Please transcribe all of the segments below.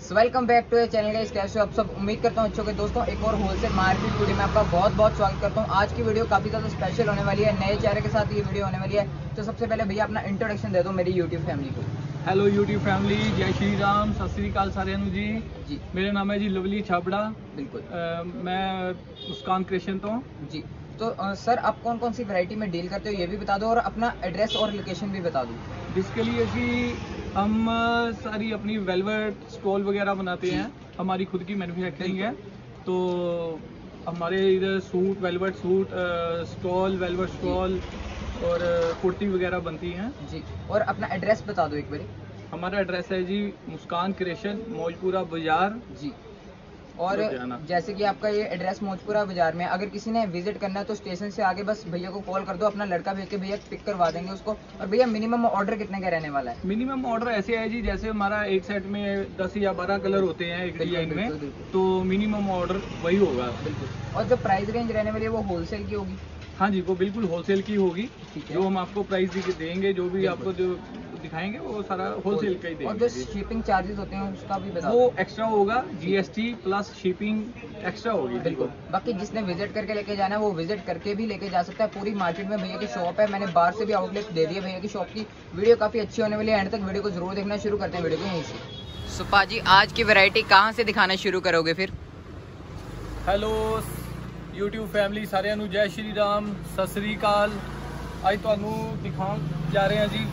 Welcome back to channel guys. कैसे हो आप सब? उम्मीद करता हूँ अच्छे होंगे दोस्तों। एक और होलसेल मार्केट वीडियो में आपका बहुत बहुत स्वागत करता हूँ। आज की वीडियो काफ़ी ज़्यादा स्पेशल होने वाली है, नए चेहरे के साथ ये वीडियो होने वाली है। तो सबसे पहले भैया अपना इंट्रोडक्शन दे दो मेरी यूट्यूब फैमिली को। हेलो यूट्यूब फैमिली, जय श्री राम, सत श्री अकाल सारे जी। मेरा नाम है जी लवली छाबड़ा। बिल्कुल। मैं मुस्कान क्रिएशन तो जी। तो सर आप कौन कौन सी वैरायटी में डील करते हो ये भी बता दो, और अपना एड्रेस और लोकेशन भी बता दो। बेसिकली जी हम सारी अपनी वेलवेट स्टॉल वगैरह बनाते हैं, हमारी खुद की मैन्युफैक्चरिंग है। तो हमारे इधर suit, velvet suit stole, velvet stole और कुर्ती वगैरह बनती हैं जी। और अपना एड्रेस बता दो एक बार। हमारा एड्रेस है जी मुस्कान क्रिएशन, मौजपुरा बाजार जी। और जैसे कि आपका ये एड्रेस मौजपुरा बाजार में, अगर किसी ने विजिट करना है तो स्टेशन से आगे बस भैया को कॉल कर दो, अपना लड़का भेज के भैया पिक करवा देंगे उसको। और भैया मिनिमम ऑर्डर कितने का रहने वाला है? मिनिमम ऑर्डर ऐसे है जी, जैसे हमारा एक सेट में 10 या 12 कलर होते हैं एक डिजाइन में, तो मिनिमम ऑर्डर वही होगा। बिल्कुल। और जो प्राइस रेंज रहने वाली है वो होलसेल की होगी? हाँ जी, वो बिल्कुल होलसेल की होगी। जो हम आपको प्राइस देंगे, जो भी आपको जो दिखाएंगे वो सारा होलसेल का ही देंगे। और जो शिपिंग चार्जेस होते हैं उसका भी बता वो एक्स्ट्रा होगा, जीएसटी प्लस शिपिंग एक्स्ट्रा होगी। बिल्कुल। बाकी जिसने विजिट करके लेके जाना है वो विजिट करके भी लेके जा सकता है। पूरी मार्केट में भैया की शॉप है, मैंने बाहर से भी आउटलेट दे दिया भैया की शॉप की। वीडियो काफी अच्छी होने वाली है, एंड तक वीडियो को जरूर देखना। शुरू करते हैं वीडियो को यहीं से। सुपा जी आज की वैरायटी कहाँ से दिखाना शुरू करोगे फिर? हेलो यूट्यूब फैमिली सारिਆਂ ਨੂੰ जय श्री राम, सत श्री अकाल। ਅੱਜ ਤੁਹਾਨੂੰ ਦਿਖਾਉਣ ਜਾ ਰਹੇ ਹਾਂ ਜੀ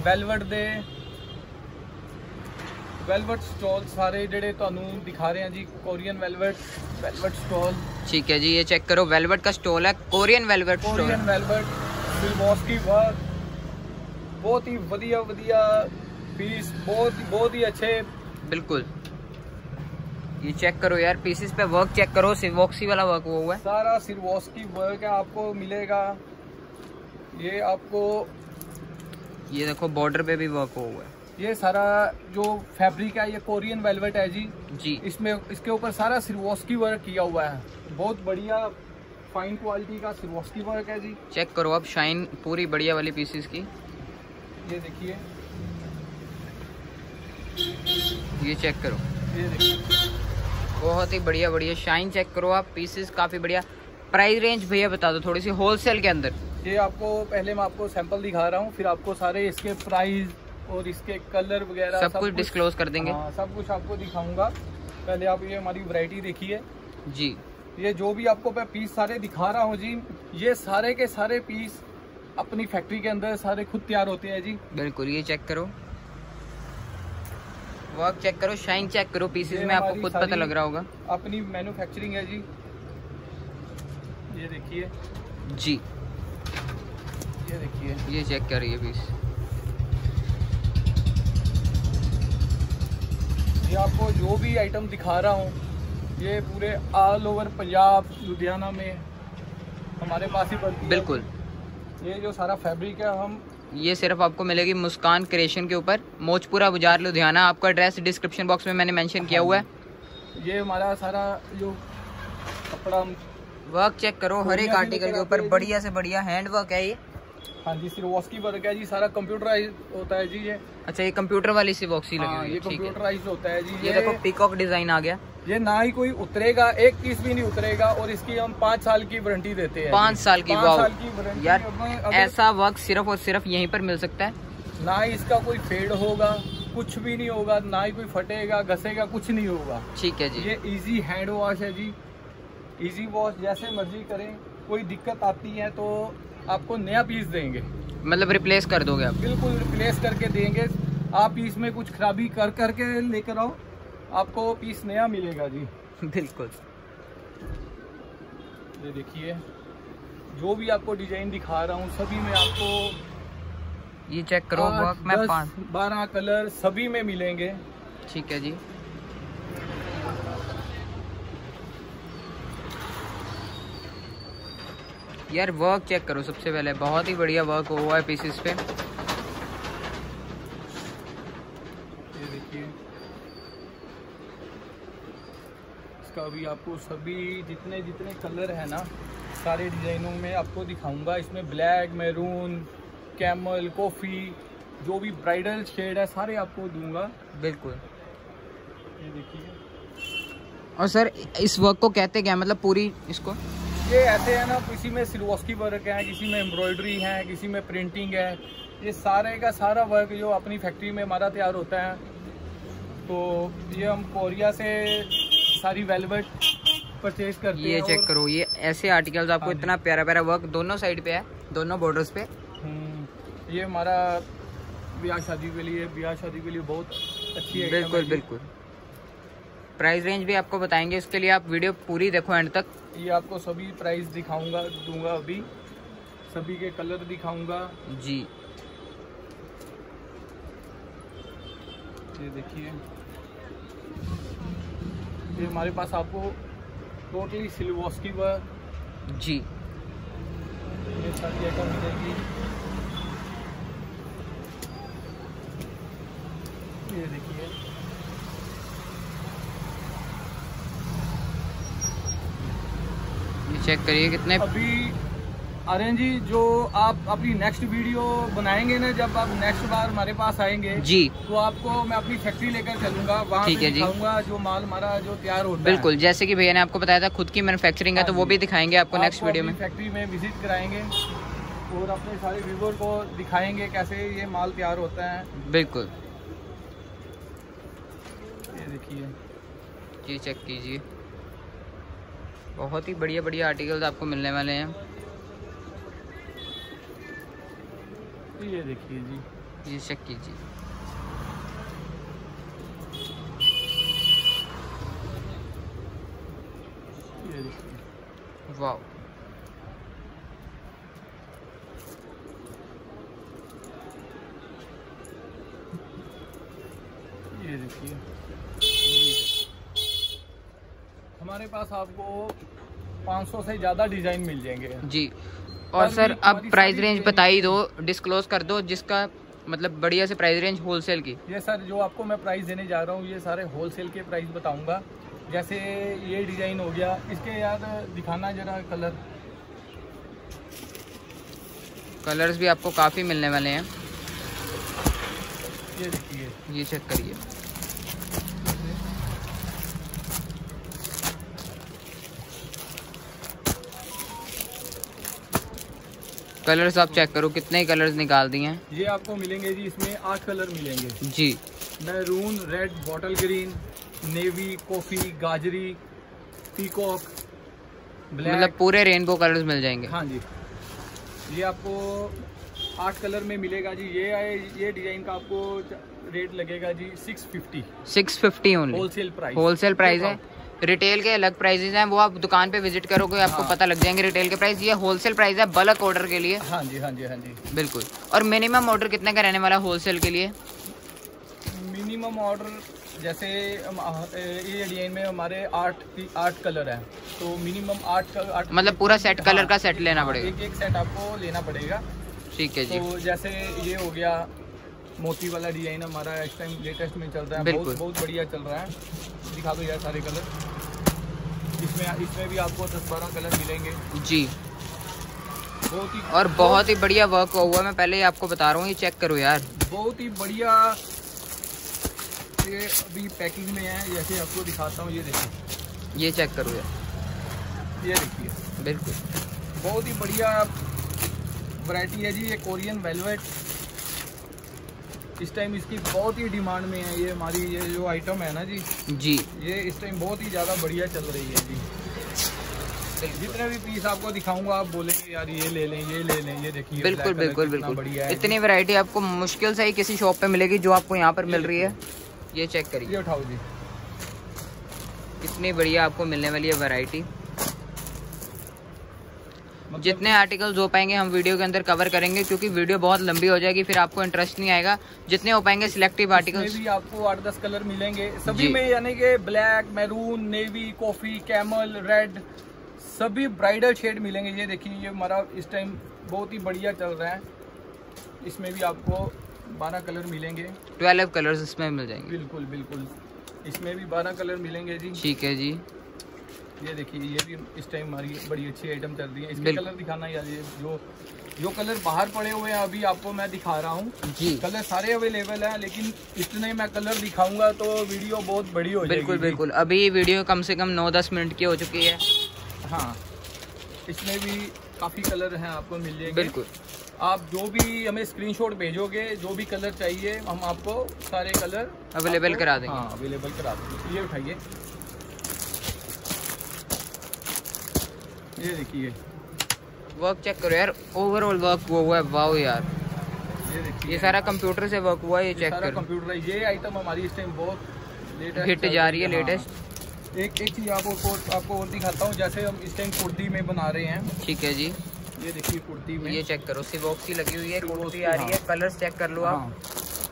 वेलवेट स्टॉल सारे ਜਿਹੜੇ ਤੁਹਾਨੂੰ दिखा रहे हैं जी। Korean velvet stall. ठीक है जी, ये चेक करो, वेलवेट का स्टॉल है, कोरियन वेलवेट सिल्वॉस्की वर्क, बहुत ही वधिया पीस, बहुत ही अच्छे। बिल्कुल। ये चेक करो यार, पीसेस पे वर्क चेक करो, सिल्वॉस्की वाला वर्क हुआ है, सारा सिल्वॉस्की वर्क है, आपको मिलेगा। ये आपको ये देखो बॉर्डर पे भी वर्क हुआ है। ये सारा जो फैब्रिक है ये कोरियन वेलवेट है जी। इसमें इसके ऊपर सारा सिल्वॉस्की वर्क किया हुआ है, बहुत बढ़िया फाइन क्वालिटी का सिल्वॉस्की वर्क है जी। चेक करो अब शाइन पूरी बढ़िया वाली पीसेस की। ये देखिए, ये चेक करो, ये देखिए बहुत ही बढ़िया शाइन चेक करो आप, पीसेस काफी बढ़िया। प्राइस रेंज भैया बता दो थोड़ी सी होलसेल के अंदर। ये आपको पहले मैं आपको सैंपल दिखा रहा हूँ, फिर आपको सारे इसके प्राइस और इसके कलर वगैरह सब कुछ डिस्क्लोज कर देंगे। हाँ, सब कुछ आपको दिखाऊंगा। पहले आप ये हमारी वैरायटी देखिए जी। ये जो भी आपको मैं पीस सारे दिखा रहा हूँ जी, ये सारे के सारे पीस अपनी फैक्ट्री के अंदर सारे खुद तैयार होते हैं जी। बिल्कुल। ये चेक करो, वर्क चेक करो, शाइन चेक करो, पीसेस में आपको खुद पता लग रहा होगा। अपनी मैन्युफैक्चरिंग है जी। ये देखिए जी, ये देखिए, ये चेक करिए पीस। ये आपको जो भी आइटम दिखा रहा हूँ ये पूरे ऑल ओवर पंजाब, लुधियाना में हमारे पास ही बनती है। बिल्कुल। ये जो सारा फैब्रिक है हम ये सिर्फ आपको मिलेगी मुस्कान क्रिएशन के ऊपर, मौजपुरा बाजार लुधियाना। आपका एड्रेस डिस्क्रिप्शन बॉक्स में मैंने मेंशन किया हुआ है। ये हमारा सारा जो कपड़ा वर्क चेक करो, हर एक आर्टिकल के ऊपर बढ़िया से बढ़िया हैंड वर्क है ये। हाँ जी, सिल्वॉस्की वर्क है जी, सारा कंप्यूटराइज होता है जी। ये अच्छा, ये कंप्यूटर वाली सिल्वॉस्की लगी हुई है। ये कंप्यूटराइज होता है जी। ये देखो पीकॉक डिजाइन आ गया। ये ना ही कोई उतरेगा, एक पीस भी नहीं उतरेगा, और इसकी हम 5 साल की वारंटी देते हैं। 5 साल की? 5 साल की वारंटी यार, ऐसा वर्क सिर्फ और सिर्फ यहीं पर मिल सकता है। ना ही इसका कोई फेड होगा, कुछ भी नहीं होगा, ना ही कोई फटेगा, घसेगा, कुछ नहीं होगा। ठीक है जी। ये इजी हैंड वॉश है जी, इजी वॉश, जैसे मर्जी करें। कोई दिक्कत आती है तो आपको नया पीस देंगे, मतलब रिप्लेस कर दोगे आप? बिल्कुल रिप्लेस करके देंगे। आप पीस में कुछ खराबी करके लेकर आओ, आपको पीस नया मिलेगा जी। बिल्कुल। ये देखिए, जो भी आपको डिजाइन दिखा रहा हूँ सभी में आपको ये चेक करो, वर्क में 12 कलर सभी में मिलेंगे। ठीक है जी। यार वर्क चेक करो, सबसे पहले बहुत ही बढ़िया वर्क हुआ है पीसेस पे। ये देखिए, इसका भी आपको सभी जितने कलर है ना, सारे डिजाइनों में आपको दिखाऊंगा। इसमें ब्लैक, मैरून, कैमल, कॉफी, जो भी ब्राइडल शेड है सारे आपको दूंगा। बिल्कुल। ये देखिए। और सर इस वर्क को कहते क्या, मतलब पूरी इसको? ये ऐसे है ना, किसी में सिलवॉस्की वर्क है, किसी में एम्ब्रॉयडरी है, किसी में प्रिंटिंग है। ये सारे का सारा वर्क जो अपनी फैक्ट्री में हमारा तैयार होता है। तो ये हम कोरिया से सारी वेलवेट परचेज करते हैं। ये चेक करो, ये ऐसे आर्टिकल्स आपको इतना प्यारा प्यारा वर्क दोनों साइड पे है, दोनों बॉर्डर्स पे। ये हमारा ब्याह शादी के लिए बहुत अच्छी है। बिल्कुल बिल्कुल। प्राइस रेंज भी आपको बताएंगे, उसके लिए आप वीडियो पूरी देखो एंड तक। ये आपको सभी प्राइस दूंगा अभी, सभी के कलर दिखाऊंगा जी। ये देखिए, ये हमारे पास आपको टोटली सिलवॉस्की वर्क जी, ये सारी आइटम मिलेगी। ये देखिए, ये चेक करिए कितने। अभी आर्यन जी, जो आप अपनी नेक्स्ट वीडियो बनाएंगे ना, जब आप नेक्स्ट बार हमारे पास आएंगे जी, तो आपको मैं अपनी फैक्ट्री लेकर चलूंगा, वहाँ पे दिखाऊंगा जो माल हमारा जो तैयार होता है। बिल्कुल, जैसे कि भैया ने आपको बताया था खुद की मैन्युफैक्चरिंग है, तो वो भी दिखाएंगे आपको नेक्स्ट वीडियो में। फैक्ट्री में विजिट कराएंगे और अपने सारे व्यूअर को दिखाएंगे कैसे ये माल तैयार होता है। बिल्कुल, ये देखिए, जी चेक कीजिए, बहुत ही बढ़िया बढ़िया आर्टिकल्स आपको मिलने वाले हैं। ये देखिए जी, ये चेक कीजिए, ये देखिए, वाह। ये देखिए, हमारे पास आपको 500 से ज़्यादा डिज़ाइन मिल जाएंगे जी। और सर अब प्राइस रेंज बता ही दो, डिस्क्लोज कर दो, जिसका मतलब बढ़िया से प्राइस रेंज होलसेल की। ये सर जो आपको मैं प्राइस देने जा रहा हूँ, ये सारे होलसेल के प्राइस बताऊंगा। जैसे ये डिज़ाइन हो गया, इसके याद दिखाना जरा कलर। कलर्स भी आपको काफ़ी मिलने वाले हैं। ये देखिए, ये चेक करिए, कलर्स आप चेक करो, कितने कलर्स निकाल दिए हैं। ये आपको मिलेंगे जी, इसमें 8 कलर मिलेंगे जी। Maroon, red, bottle green, navy, coffee, गाजरी, पीकॉक, ब्लैक, मतलब पूरे रेनबो कलर्स मिल जाएंगे। हाँ जी, ये आपको 8 कलर में मिलेगा जी। ये डिजाइन का आपको रेट लगेगा जी 650 ओनली, होलसेल प्राइस है। रिटेल के अलग प्राइसेस हैं, वो आप दुकान पे विजिट करोगे आपको पता लग जाएंगे रिटेल के प्राइस। ये होलसेल प्राइस है बल्क ऑर्डर के लिए। हाँ जी, हाँ जी, हाँ जी, बिल्कुल। और मिनिमम ऑर्डर कितने का रहने वाला होलसेल के लिए? मिनिमम ऑर्डर जैसे ये डिजाइन में हमारे 8 कलर हैं, तो मिनिमम 8 मतलब पूरा सेट, कलर का सेट लेना पड़ेगा। एक सेट आपको लेना पड़ेगा। ठीक है जी। तो जैसे ये हो गया मोती वाला डिजाइन, हमारा इस टाइम लेटेस्ट में चल रहा है, बहुत बढ़िया चल रहा है। दिखा दो यार सारे कलर। इसमें भी आपको 10-12 कलर मिलेंगे जी। बहुत ही बढ़िया वर्क हुआ, मैं पहले ही आपको बता रहा हूँ। ये चेक करो यार, बहुत ही बढ़िया। ये अभी पैकिंग में है, जैसे आपको दिखाता हूँ। ये देखिए, ये चेक करो यार, ये देखिए, बिल्कुल बहुत ही बढ़िया वैरायटी है जी। ये कोरियन वेलवेट, इस टाइम इसकी बहुत ही डिमांड में है। ये हमारी ये जो आइटम है ना जी, ये इस टाइम बहुत ही ज़्यादा बढ़िया चल रही है जी। जितने भी पीस आपको दिखाऊंगा आप बोलेंगे यार ये ले लें, ये ले लें। ये देखिए, बिल्कुल बिल्कुल बिल्कुल बढ़िया है। इतनी वैरायटी आपको मुश्किल से ही किसी शॉप पे मिलेगी जो आपको यहाँ पर मिल रही है। ये चेक करिए, ये उठाओ जी, कितनी बढ़िया आपको मिलने वाली है वैरायटी। जितने आर्टिकल्स हो पाएंगे हम वीडियो के अंदर कवर करेंगे, क्योंकि वीडियो बहुत लंबी हो जाएगी, फिर आपको इंटरेस्ट नहीं आएगा। जितने हो पाएंगे सिलेक्टिव आर्टिकल्स भी आपको 8-10 कलर मिलेंगे सभी में, यानी कि black, maroon, navy, coffee, camel, red, सभी ब्राइडल शेड मिलेंगे। ये देखिए, ये हमारा इस टाइम बहुत ही बढ़िया चल रहा है। इसमें भी आपको 12 कलर मिलेंगे, 12 कलर्स इसमें मिल जाएंगे। बिल्कुल बिल्कुल, इसमें भी 12 कलर मिलेंगे जी। ठीक है जी। ये देखिए, ये भी इस टाइम हमारी बड़ी अच्छी आइटम चल रही है। इसके कलर दिखाना यार, ये जो जो कलर बाहर पड़े हुए हैं अभी आपको मैं दिखा रहा हूँ जी। कलर सारे अवेलेबल हैं, लेकिन इतने मैं कलर दिखाऊंगा तो वीडियो बहुत बड़ी हो जाएगी। बिल्कुल बिल्कुल, अभी वीडियो कम से कम 9-10 मिनट की हो चुकी है। हाँ, इसमें भी काफ़ी कलर हैं, आपको मिल जाएंगे। बिल्कुल, आप जो भी हमें स्क्रीनशॉट भेजोगे, जो भी कलर चाहिए हम आपको सारे कलर अवेलेबल करा देंगे। हाँ, अवेलेबल करा देंगे। ये उठाइए, ये देखिए वर्क चेक करो यार, ओवरऑल वर्क हुआ है। वाओ यार, ये देखिए, ये सारा कंप्यूटर से वर्क हुआ है। ये चेक सारा करो, कंप्यूटर है। ये आइटम हमारी इस टाइम बहुत लेटेस्ट हिट जा रही है, हाँ। लेटेस्ट। एक चीज़ आपको और दिखाता हूँ, जैसे हम इस टाइम कुर्ती में बना रहे हैं। ठीक है जी, ये देखिए कुर्ती में, ये चेक करो, सिवॉक्सी लगी हुई है, कुर्ती सिवॉक्सी, आ रही है। हाँ। कलर्स चेक कर लो आप। हाँ।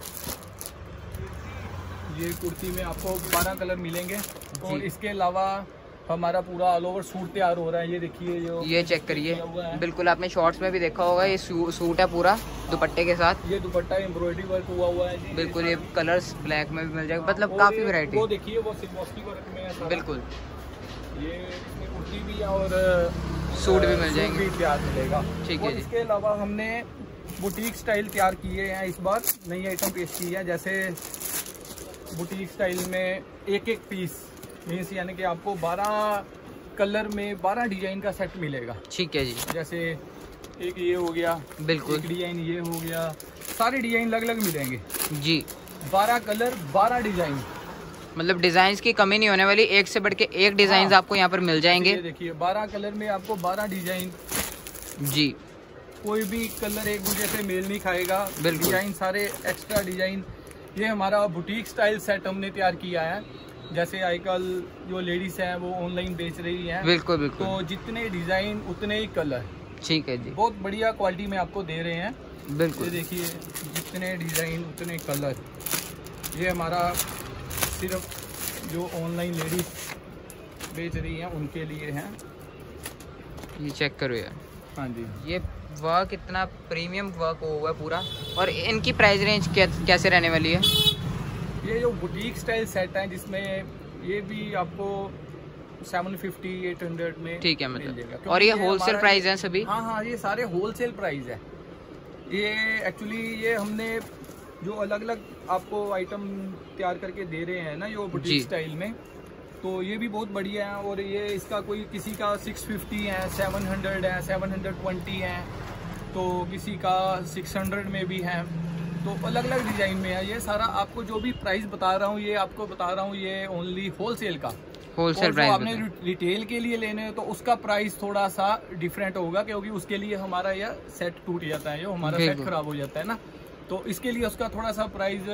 ये कुर्ती में आपको 12 कलर मिलेंगे और इसके अलावा हमारा पूरा ऑल ओवर सूट तैयार हो रहा है। ये देखिए, जो ये चेक करिए, बिल्कुल आपने शॉर्ट्स में भी देखा होगा, ये सूट है पूरा दुपट्टे के साथ। ये दुपट्टा एम्ब्रॉयडरी वर्क हुआ है जी। बिल्कुल, ये कलर्स ब्लैक में भी मिल जाएगा, मतलब और काफी ये वैरायटी। वो देखिए, वो सिल्वस्टी वर्क में है सारा। बिल्कुल, ये इसमें कुर्ती भी है और सूट भी मिल जाएंगे। भी तैयार मिलेगा। ठीक है और जी। इसके अलावा हमने बुटीक स्टाइल तैयार किए हैं, इस बार नई आइटम पेश की है। जैसे बुटीक स्टाइल में एक पीस मीन्स यानी कि आपको 12 कलर में 12 डिजाइन का सेट मिलेगा। ठीक है जी, जैसे एक ये हो गया, बिल्कुल एक डिजाइन ये हो गया, सारे डिजाइन अलग अलग मिलेंगे जी। 12 कलर 12 डिजाइन, मतलब डिजाइन की कमी नहीं होने वाली, एक से बढ़ के एक डिजाइन हाँ। आपको यहाँ पर मिल जाएंगे। ये देखिए 12 कलर में आपको 12 डिजाइन, जी कोई भी कलर एक दूसरे से मेल नहीं खाएगा। बिल्कुल। डिजाइन सारे एक्स्ट्रा डिजाइन। ये हमारा बुटीक स्टाइल सेट हमने तैयार किया है। जैसे आजकल जो लेडीज हैं वो ऑनलाइन बेच रही हैं, बिल्कुल बिल्कुल। तो जितने डिजाइन उतने ही कलर, ठीक है जी, बहुत बढ़िया क्वालिटी में आपको दे रहे हैं। बिल्कुल। ये देखिए, जितने डिजाइन उतने कलर। ये हमारा सिर्फ जो ऑनलाइन लेडीज बेच रही हैं उनके लिए हैं। ये चेक करो यार, हाँ जी। ये वर्क इतना प्रीमियम वर्क हुआ है पूरा। और इनकी प्राइस रेंज कैसे रहने वाली है? ये जो बुटीक स्टाइल सेट है, जिसमें ये भी आपको 750-800 में ठीक है, मिल मतलब। जाएगा। और ये क्योंकि होलसेल हमारा प्राइस है सभी? हाँ हाँ, ये सारे होलसेल प्राइस है। ये एक्चुअली ये हमने जो अलग अलग आपको आइटम तैयार करके दे रहे हैं ना, जो बुटीक स्टाइल में, तो ये भी बहुत बढ़िया है। और ये इसका कोई किसी का 650 है, 700 है, 720 है, तो किसी का 600 में भी है। तो अलग अलग डिजाइन में है। ये सारा आपको जो भी प्राइस बता रहा हूँ, ये आपको बता रहा हूँ, ये ओनली होलसेल का। होलसेल प्राइस आपने रिटेल के लिए लेने हैं तो उसका प्राइस थोड़ा सा डिफरेंट होगा, क्योंकि उसके लिए हमारा यह सेट टूट जाता है, जो हमारा सेट खराब हो जाता है ना, तो इसके लिए उसका थोड़ा सा प्राइस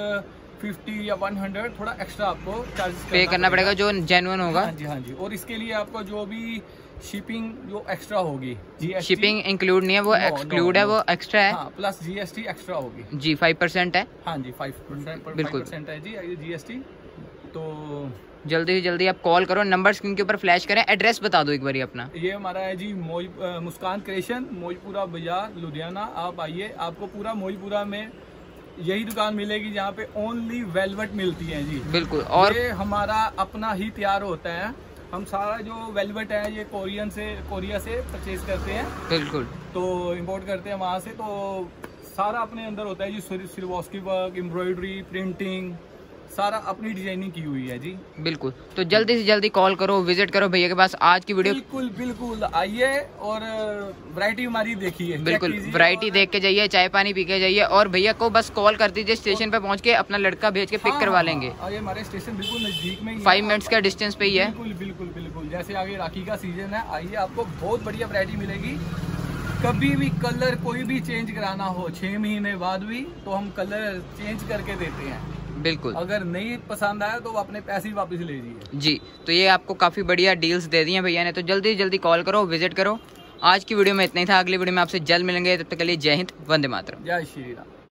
50 या 100 थोड़ा एक्स्ट्रा आपको चार्ज पे करना पड़ेगा, जो जेन्युइन होगा। हाँ जी, हाँ जी। और इसके लिए आपको जो भी शिपिंग जो एक्स्ट्रा होगी, जीएसटी शिपिंग इंक्लूड नहीं है, वो एक्सक्लूड है, वो एक्स्ट्रा है। हाँ, प्लस जीएसटी एक्स्ट्रा होगी जी। 5% है। हाँ जी, 5% बिल्कुल 5% है जी जीएसटी। तो जल्दी से जल्दी आप कॉल करो, नंबर स्क्रीन के ऊपर फ्लैश करें। एड्रेस बता दो एक बार अपना। ये हमारा है जी मुस्कान क्रिएशन, मौजपुरा बाजार, लुधियाना। आप आइए, आपको पूरा मौजपुरा में यही दुकान मिलेगी जहाँ पे ओनली वेलवेट मिलती है जी। बिल्कुल। और ये हमारा अपना ही तैयार होता है। हम सारा जो वेलवेट है ये कोरिया से परचेज करते हैं। बिल्कुल। तो इंपोर्ट करते हैं वहाँ से, तो सारा अपने अंदर होता है जी। सिल्वस्की वर्क, एम्ब्रॉयडरी, प्रिंटिंग, सारा अपनी डिजाइनिंग की हुई है जी। बिल्कुल। तो जल्दी से जल्दी कॉल करो, विजिट करो भैया के पास। आज की वीडियो बिल्कुल बिल्कुल आइए और वैरायटी हमारी देखिए। बिल्कुल वैरायटी देख के जाइए, चाय पानी पी के जाइए, और भैया को बस कॉल कर दीजिए, स्टेशन पे पहुंच के अपना लड़का भेज के पिक करवा लेंगे। ये हमारे स्टेशन बिल्कुल नजदीक में ही है, 5 मिनट्स का डिस्टेंस पे ही है। बिल्कुल बिल्कुल बिल्कुल। जैसे आगे राखी का सीजन है, आइए, आपको बहुत बढ़िया वैरायटी मिलेगी। कभी भी कलर कोई भी चेंज कराना हो 6 महीने बाद भी, तो हम कलर चेंज करके देते हैं। बिल्कुल। अगर नहीं पसंद आया तो अपने पैसे ही वापस ले लीजिए जी। तो ये आपको काफी बढ़िया डील्स दे दी हैं भैया ने, तो जल्दी से जल्दी कॉल करो, विजिट करो। आज की वीडियो में इतना ही था, अगली वीडियो में आपसे जल्द मिलेंगे, तब तक के लिए जय हिंद, वंदे मातरम। जय श्री राम।